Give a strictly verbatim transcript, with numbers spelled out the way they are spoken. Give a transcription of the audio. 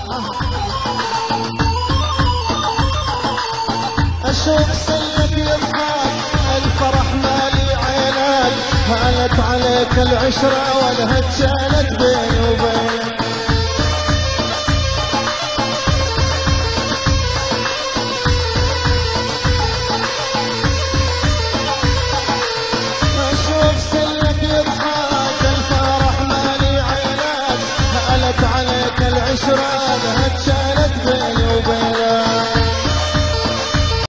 اشوف سنك يضحك الفرح مالي عينك، هانت عليك العشرة والهج كانت بيني وبينك.